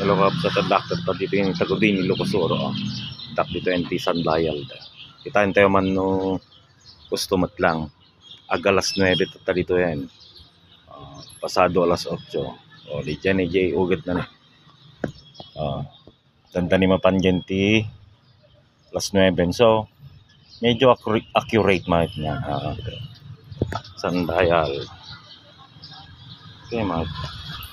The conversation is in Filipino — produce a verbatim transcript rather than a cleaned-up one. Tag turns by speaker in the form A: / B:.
A: Hello kap sa tadaktat pa dito yung tagudin yung Lucosuro. Oh. Tak dito yung Tisan Bayal. Kitain tayo man no kustumat lang. Agalas nuwebe tata dito yan. Uh, pasado alas otso. O di dyan ni Jay ugat na na. Uh, Tanda ni mapanggenti alas nuwebe. So medyo accurate, accurate mahit niya. Uh, okay. San Bayal. Okay mahit.